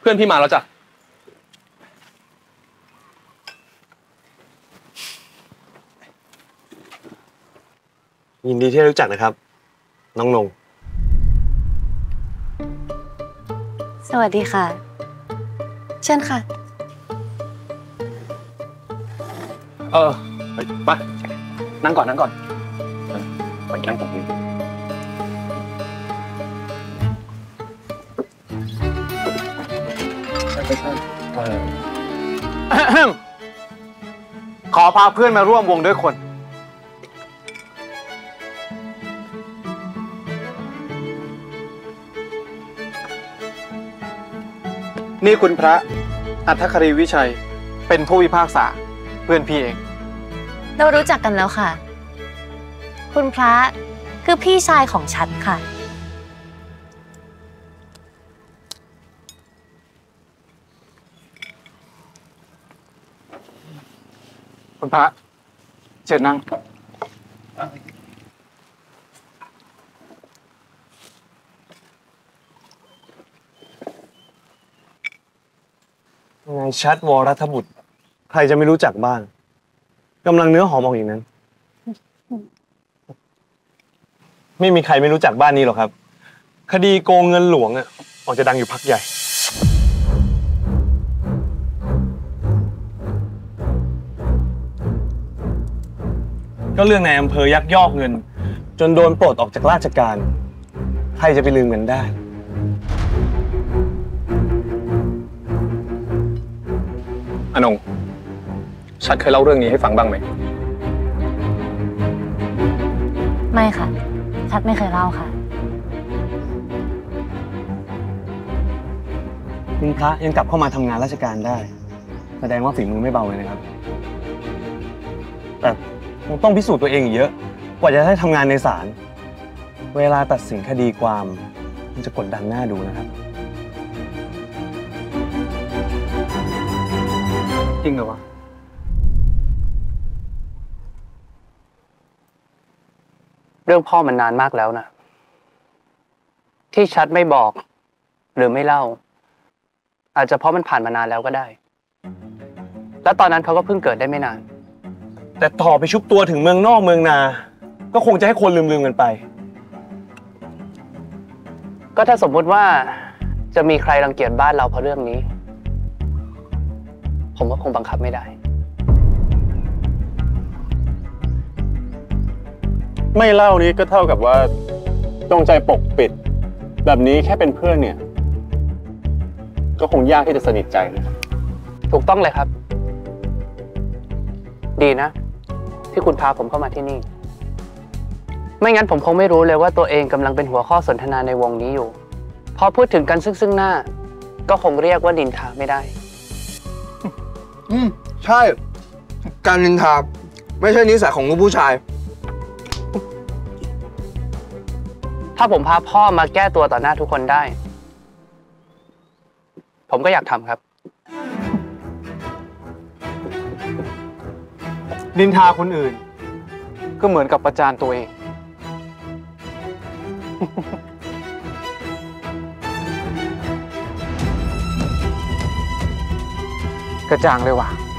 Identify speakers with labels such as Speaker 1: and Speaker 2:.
Speaker 1: เพื่อนพี่มาแล้วจ้ะ
Speaker 2: ยินดีที่ได้รู้จักนะครับน้องนง
Speaker 3: สวัสดีค่ะเชิญค่ะ
Speaker 1: ไปนั่งก่อนไปนั่งตรงนี้
Speaker 4: ขอพาเพื่อนมาร่วมวงด้วยคนนี่คุณพระอัฏฐครีวิชัยเป็นผู้พิพากษาเพื่อนพี่เอง
Speaker 3: เรารู้จักกันแล้วค่ะคุณพระคือพี่ชายของฉันค่ะ
Speaker 4: คุณพระเชิญนั่ง
Speaker 2: นายชัดวรรัฐบุตรใครจะไม่รู้จักบ้างกำลังเนื้อหอมออกอย่างนั้นไม่มีใครไม่รู้จักบ้านนี้หรอกครับคดีโกงเงินหลวงอ่ะออกจะดังอยู่พักใหญ่ก็เรื่องในอำเภอยักยอกเงินจนโดนปลดออกจากราชการใครจะไปลืมกันได้
Speaker 1: อนงชัดเคยเล่าเรื่องนี้ให้ฟังบ้างไหม
Speaker 3: ไม่ค่ะชัดไม่เคยเล่าค่ะ
Speaker 2: คุณพระยังกลับเข้ามาทำงานราชการได้แสดงว่าฝีมือไม่เบาเลยนะครับแต่คงต้องพิสูจน์ตัวเองอีกเยอะกว่าจะได้ทำงานในศาลเวลาตัดสินคดีความมันจะกดดันหน้าดูนะครับ
Speaker 4: จริงเหรอวะ
Speaker 5: เรื่องพ่อมันนานมากแล้วนะที่ชัดไม่บอกหรือไม่เล่าอาจจะเพราะมันผ่านมานานแล้วก็ได้แล้วตอนนั้นเขาก็เพิ่งเกิดได้ไม่นาน
Speaker 2: แต่ต่อไปชุบตัวถึงเมืองนอกเมืองนาก็คงจะให้คนลืมกันไป
Speaker 5: ก็ถ้าสมมุติว่าจะมีใครรังเกียจบ้านเราเพราะเรื่องนี้ผมก็คงบังคับไม่ได้
Speaker 6: ไม่เล่านี้ก็เท่ากับว่าจงใจปกปิดแบบนี้แค่เป็นเพื่อนเนี่ยก็คงยากที่จะสนิทใจนะครับ
Speaker 5: ถูกต้องเลยครับดีนะที่คุณพาผมเข้ามาที่นี่ไม่งั้นผมคงไม่รู้เลยว่าตัวเองกำลังเป็นหัวข้อสนทนาในวงนี้อยู่พอพูดถึงกันซึ่งหน้าก็คงเรียกว่านินทาไม่ได้
Speaker 7: ใช่การนินทาไม่ใช่นิสัยของลูกผู้ชาย
Speaker 5: ถ้าผมพาพ่อมาแก้ตัวต่อหน้าทุกคนได้ผมก็อยากทำครับ
Speaker 4: นินทาคนอื่นก็เหมือนกับประจานตัวเองกระจ่างเลยว่ะ